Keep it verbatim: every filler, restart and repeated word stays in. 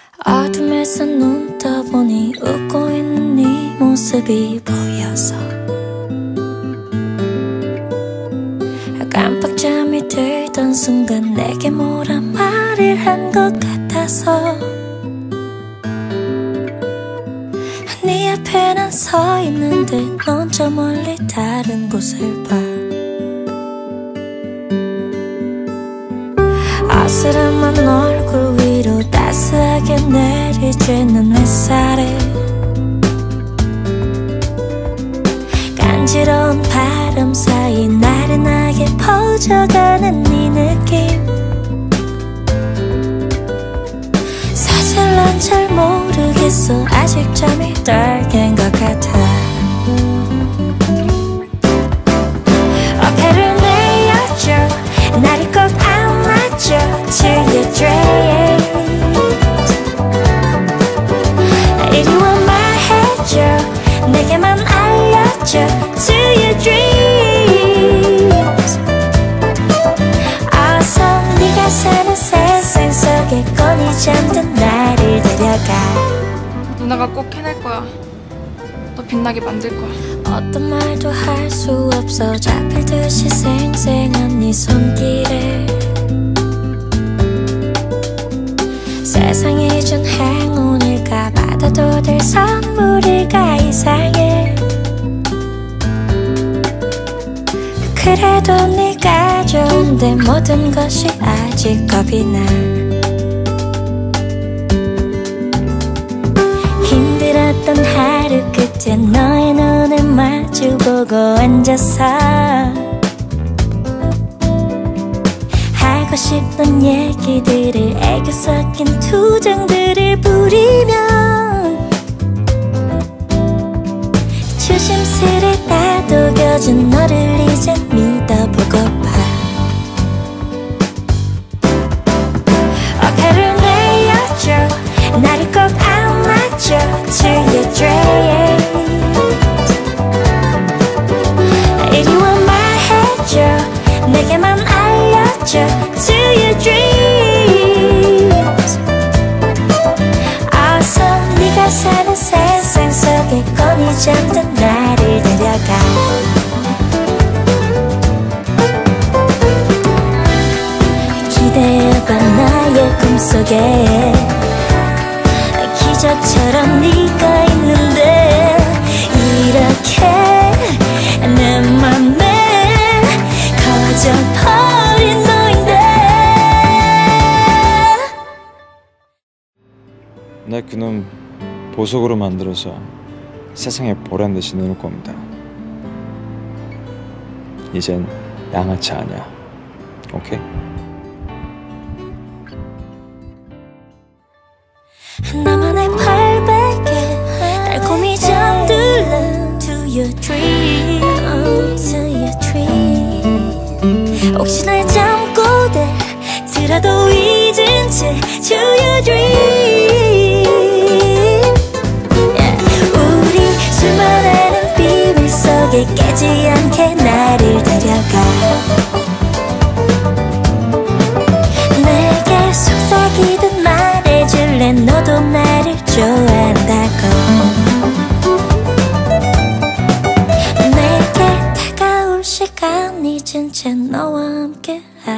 어둠에서 눈 떠보니 웃고 있는 네 모습이 보여서 깜빡 잠이 들던 순간 내게 뭐라 말을 한 것 같아서 네 앞에 난 서 있는데 넌 저 멀리 다른 곳을 봐. 아슬함한 얼굴 위로 따스하게 내리쬐는 햇살에 간지러운 바람 사이 나른하게 퍼져가는 네 느낌. 사실 난 잘 모르겠어. 아직 잠이 덜 깬 것 같아. 어깨를 내어줘. 나를 꼭 안아줘. To your dreams. 이리 와 말해줘. 내게만 알려줘. To your dreams. 어서 네가 사는 세상 속에 곤히 잠든 나를 데려가. 누나가 꼭 해낼 거야. 너 빛나게 만들 거야. 어떤 말도 할 수 없어. 잡힐 듯이 생생한 네 손길에 세상이 준 행운일까. 받아도 될 선물일까. 이상해. 그래도 네가 좋은데 모든 것이 아직 겁이 나. 힘들었던 하루 끝에 너의 눈을 마주보고 앉아서 하고 싶은 얘기들을 애교 섞인 투정들을 부리면 조심스레 다독여준 너를 이제 믿어보고파. 어깨를 내어줘. 나를 꼭 안아줘. To your dreams. 이리 와 말해줘. 내게만 알려줘. To your dreams. 어서 네가 사는 세상 속에 곤히 잠든 나를 데려가. 기대어봐 나의 꿈속에 기적처럼 네가 있는데 이렇게 내 맘에 커져버린 너인데. 내 그놈 보석으로 만들어서 세상에 보란 듯이 넣을 겁니다. 이젠 양아치 아니야. 오케이? 나만의 발베개 달콤히 잠들는 To your dream. To your dream. 혹시 날 잠꼬대 들어도 잊은 채 To your dream. Yeah. 우리 수많은 비밀 속에 깨지 않게 나를 데려가. 내게 속삭이듯 말해줄래. 너도 나를 좋아한다고. 내게 다가올 시간 잊은 채 너와 함께